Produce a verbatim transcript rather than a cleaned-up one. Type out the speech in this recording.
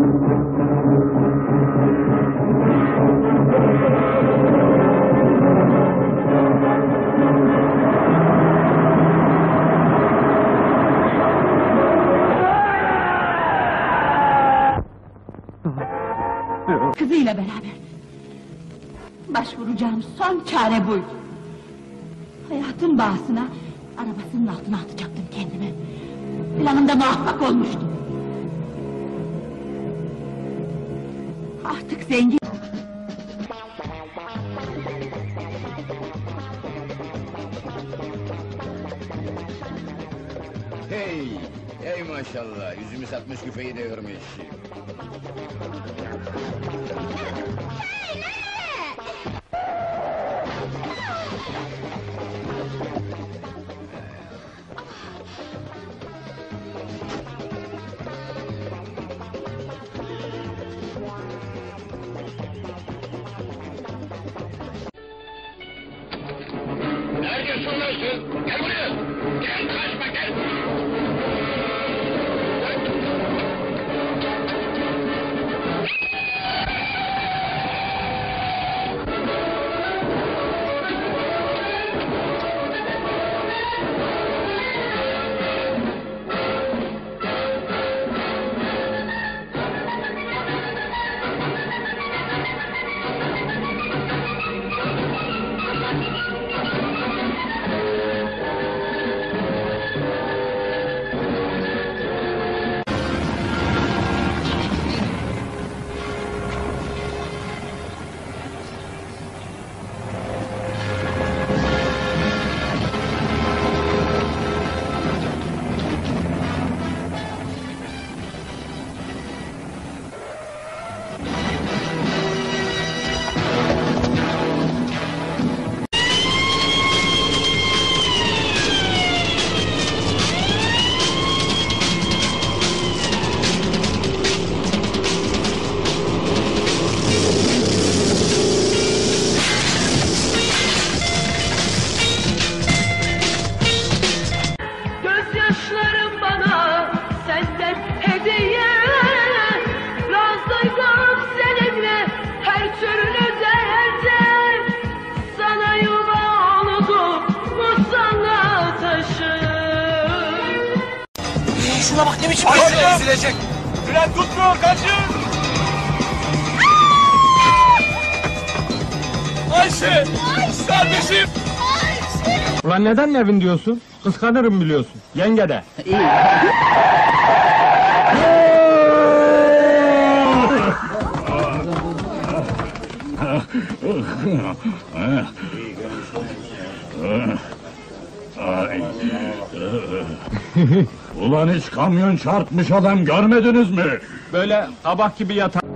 Kızıyla beraber. Başvuracağım son çare buydu. Hayatın bağısına arabasının altına atacaktım kendimi. Planımda muvaffak olmuştum. Artık zengin. Hey, hey maşallah, yüzümü satmış küfeyi devirmiş. Nerede soruyorsun? Gel buraya! Gel, kaçma, gel! Şuna bak ne biçim Ayşe ezilecek. Fren tutmuyor, kaçın! Ayşe! Ayşe! Kardeşim! Ayşe! Ulan neden Nevin diyorsun? Kıskanırım biliyorsun. Yenge de. İyi. Ulan hiç kamyon çarpmış adam görmediniz mi? Böyle kabak gibi yatar.